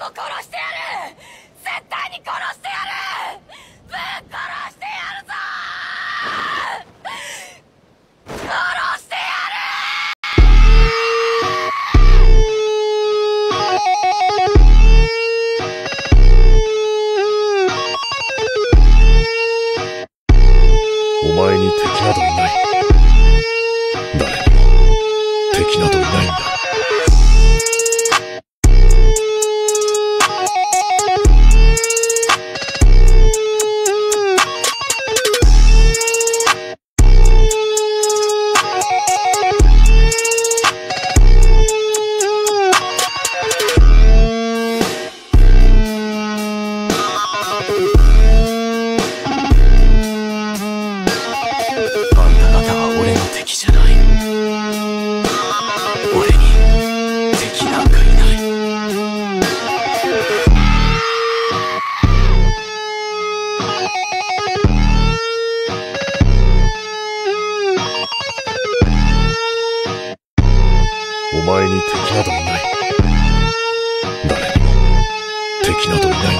も殺してやる。絶対に殺してやる。ぶっ殺してやるぞー。殺してやる。 お前に敵などいない。誰にも敵などいないんだ。お前に敵などいない。誰にも敵などいない。